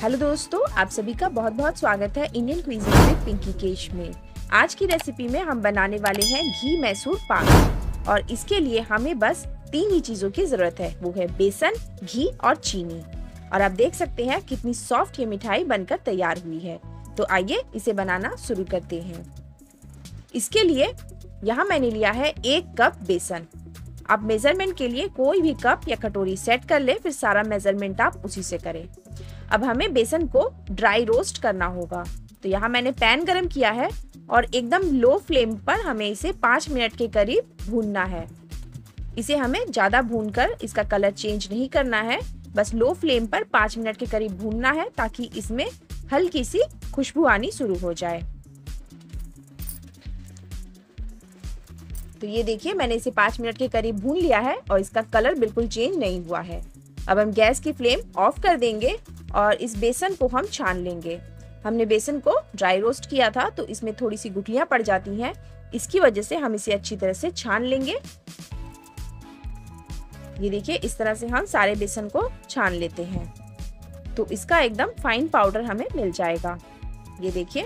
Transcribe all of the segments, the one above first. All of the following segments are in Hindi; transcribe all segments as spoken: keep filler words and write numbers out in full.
हेलो दोस्तों, आप सभी का बहुत बहुत स्वागत है Indian cuisine with Pinky Kesh में। आज की रेसिपी में हम बनाने वाले हैं घी मैसूर पाक और इसके लिए हमें बस तीन ही चीज़ों की ज़रूरत है, वो है बेसन, घी और चीनी। और आप देख सकते हैं कितनी सॉफ्ट ये मिठाई बनकर तैयार हुई है। तो आइए इसे बनाना शुरू करते हैं। इसके लिए यहाँ मैंने लिया है एक कप बेसन। आप मेजरमेंट के लिए कोई भी कप या कटोरी सेट कर ले, फिर सारा मेजरमेंट आप उसी से करें। अब हमें बेसन को ड्राई रोस्ट करना होगा। तो यहाँ मैंने पैन गरम किया है और एकदम लो फ्लेम पर हमें इसे पाँच मिनट के करीब भूनना है। इसे हमें ज़्यादा भूनकर इसका कलर चेंज नहीं करना है, बस लो फ्लेम पर पाँच मिनट के करीब भूनना है ताकि इसमें हल्की सी खुशबू आनी शुरू हो जाए। तो ये देखिए, मैंने इसे पाँच मिनट के करीब भून लिया है और इसका कलर बिल्कुल चेंज नहीं हुआ है। अब हम गैस की फ्लेम ऑफ कर देंगे और इस बेसन को हम छान लेंगे। हमने बेसन को ड्राई रोस्ट किया था तो इसमें थोड़ी सी गुठलियां पड़ जाती हैं, इसकी वजह से हम इसे अच्छी तरह से छान लेंगे। ये देखिए, इस तरह से हम सारे बेसन को छान लेते हैं तो इसका एकदम फाइन पाउडर हमें मिल जाएगा। ये देखिए,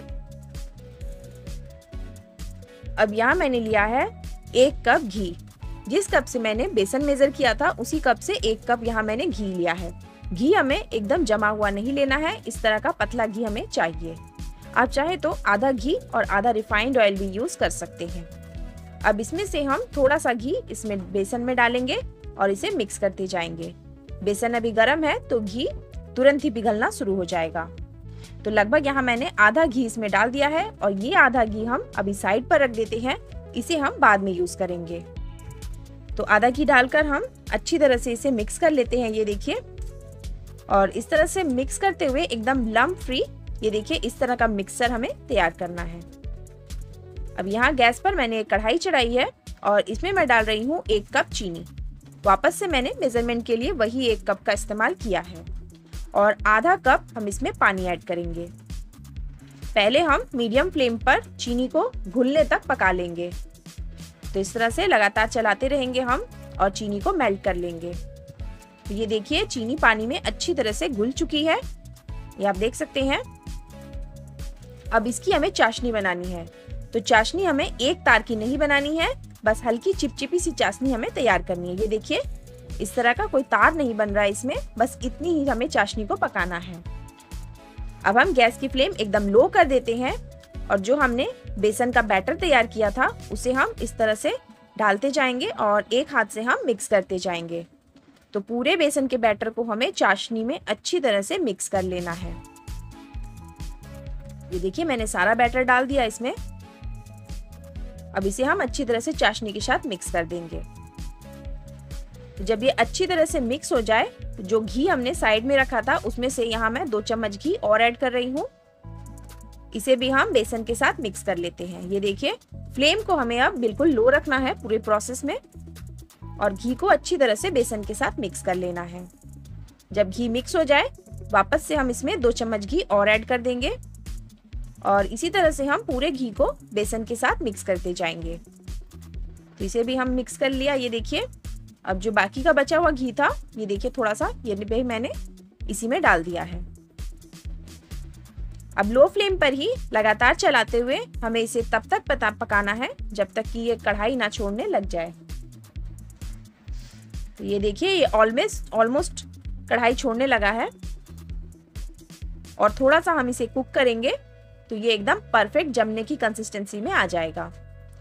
अब यहाँ मैंने लिया है एक कप घी। जिस कप से मैंने बेसन मेजर किया था उसी कप से एक कप यहाँ मैंने घी लिया है। घी हमें एकदम जमा हुआ नहीं लेना है, इस तरह का पतला घी हमें चाहिए। आप चाहे तो आधा घी और आधा रिफाइंड ऑयल भी यूज कर सकते हैं। अब इसमें से हम थोड़ा सा घी इसमें बेसन में डालेंगे और इसे मिक्स करते जाएंगे। बेसन अभी गर्म है तो घी तुरंत ही पिघलना शुरू हो जाएगा। तो लगभग यहाँ मैंने आधा घी इसमें डाल दिया है और ये आधा घी हम अभी साइड पर रख देते हैं, इसे हम बाद में यूज करेंगे। तो आधा घी डालकर हम अच्छी तरह से इसे मिक्स कर लेते हैं। ये देखिए, और इस तरह से मिक्स करते हुए एकदम लम्प फ्री, ये देखिए इस तरह का मिक्सचर हमें तैयार करना है। अब यहाँ गैस पर मैंने एक कढ़ाई चढ़ाई है और इसमें मैं डाल रही हूँ एक कप चीनी। वापस से मैंने मेजरमेंट के लिए वही एक कप का इस्तेमाल किया है और आधा कप हम इसमें पानी ऐड करेंगे। पहले हम मीडियम फ्लेम पर चीनी को घुलने तक पका लेंगे। तो इस तरह से लगातार चलाते रहेंगे हम और चीनी को मेल्ट कर लेंगे। तो ये देखिए, चीनी पानी में अच्छी तरह से घुल चुकी है, ये आप देख सकते हैं। अब इसकी हमें चाशनी बनानी है। तो चाशनी हमें एक तार की नहीं बनानी है, बस हल्की चिपचिपी सी चाशनी हमें तैयार करनी है। ये देखिए, इस तरह का कोई तार नहीं बन रहा है इसमें, बस इतनी ही हमें चाशनी को पकाना है। अब हम गैस की फ्लेम एकदम लो कर देते हैं और जो हमने बेसन का बैटर तैयार किया था उसे हम इस तरह से डालते जाएंगे और एक हाथ से हम मिक्स करते जाएंगे। तो पूरे बेसन के बैटर को हमें चाशनी में अच्छी तरह से मिक्स कर लेना है। ये देखिए, मैंने सारा बैटर डाल दिया इसमें। अब इसे हम अच्छी तरह से चाशनी के साथ मिक्स कर देंगे। तो जब ये अच्छी तरह से मिक्स हो जाए तो जो घी हमने साइड में रखा था उसमें से यहाँ मैं दो चम्मच घी और ऐड कर रही हूँ। इसे भी हम बेसन के साथ मिक्स कर लेते हैं। ये देखिए, फ्लेम को हमें अब बिल्कुल लो रखना है पूरे प्रोसेस में और घी को अच्छी तरह से बेसन के साथ मिक्स कर लेना है। जब घी मिक्स हो जाए वापस से हम इसमें दो चम्मच घी और ऐड कर देंगे और इसी तरह से हम पूरे घी को बेसन के साथ मिक्स करते जाएंगे। तो इसे भी हम मिक्स कर लिया। ये देखिए, अब जो बाकी का बचा हुआ घी था, ये देखिए थोड़ा सा ये भी मैंने इसी में डाल दिया है। अब लो फ्लेम पर ही लगातार चलाते हुए हमें इसे तब तक पता पकाना है जब तक कि ये कढ़ाई ना छोड़ने लग जाए। तो ये देखिए, ये ऑलमोस्ट ऑलमोस्ट कढ़ाई छोड़ने लगा है और थोड़ा सा हम इसे कुक करेंगे तो ये एकदम परफेक्ट जमने की कंसिस्टेंसी में आ जाएगा।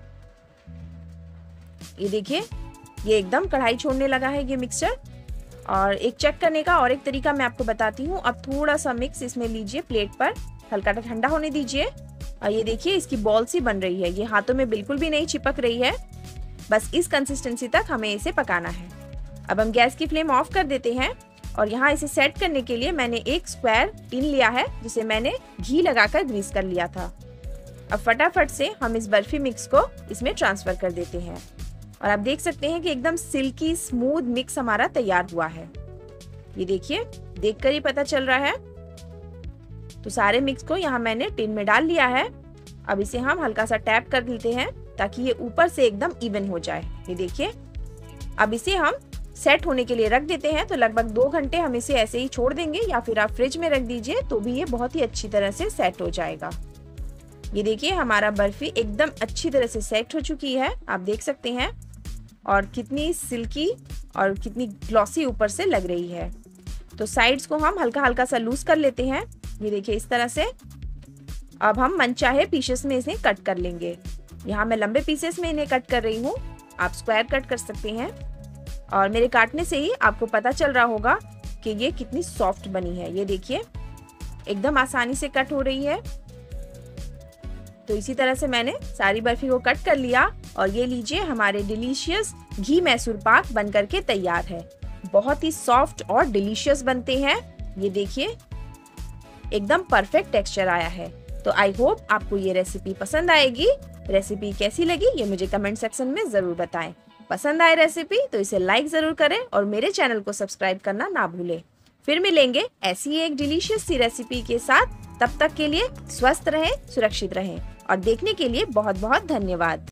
ये देखिए, ये एकदम कढ़ाई छोड़ने लगा है ये मिक्सचर। और एक चेक करने का और एक तरीका मैं आपको बताती हूँ। अब थोड़ा सा मिक्स इसमें लीजिए प्लेट पर, हल्का ठंडा होने दीजिए और ये देखिए इसकी बॉल सी बन रही है। ये हाथों में बिल्कुल भी नहीं चिपक रही है, बस इस कंसिस्टेंसी तक हमें इसे पकाना है। अब हम गैस की फ्लेम ऑफ कर देते हैं और यहाँ इसे सेट करने के लिए मैंने एक स्क्वायर टिन लिया है जिसे मैंने घी लगाकर ग्रीस कर लिया था। अब फटाफट से हम इस बर्फी मिक्स को इसमें ट्रांसफर कर देते हैं और आप देख सकते हैं कि एकदम सिल्की स्मूथ मिक्स हमारा तैयार हुआ है। ये देखिए, देखकर ही पता चल रहा है। तो सारे मिक्स को यहाँ मैंने टिन में डाल लिया है। अब इसे हम हल्का सा टैप कर देते हैं ताकि ये ऊपर से एकदम इवन हो जाए। ये देखिए, अब इसे हम सेट होने के लिए रख देते हैं तो लगभग दो घंटे हम इसे ऐसे ही छोड़ देंगे, या फिर आप फ्रिज में रख दीजिए तो भी ये बहुत ही अच्छी तरह से सेट हो जाएगा। ये देखिए हमारा बर्फी एकदम अच्छी तरह से सेट हो चुकी है, आप देख सकते हैं, और कितनी सिल्की और कितनी ग्लॉसी ऊपर से लग रही है। तो साइड्स को हम हल्का हल्का सा लूज कर लेते हैं, ये देखिए इस तरह से। अब हम मनचाहे पीसेस में इसे कट कर लेंगे। यहाँ मैं लंबे पीसेस में इन्हें कट कर रही हूँ, आप स्क्वायर कट कर सकते हैं। और मेरे काटने से ही आपको पता चल रहा होगा कि ये कितनी सॉफ्ट बनी है। ये देखिए एकदम आसानी से कट हो रही है। तो इसी तरह से मैंने सारी बर्फी को कट कर लिया और ये लीजिए हमारे डिलीशियस घी मैसूर पाक बन करके तैयार है। बहुत ही सॉफ्ट और डिलीशियस बनते हैं। ये देखिए एकदम परफेक्ट टेक्सचर आया है। तो आई होप आपको ये रेसिपी पसंद आएगी। रेसिपी कैसी लगी ये मुझे कमेंट सेक्शन में जरूर बताएं। पसंद आए रेसिपी तो इसे लाइक जरूर करें और मेरे चैनल को सब्सक्राइब करना ना भूलें। फिर मिलेंगे ऐसी एक डिलीशियस सी रेसिपी के साथ। तब तक के लिए स्वस्थ रहें, सुरक्षित रहें और देखने के लिए बहुत बहुत धन्यवाद।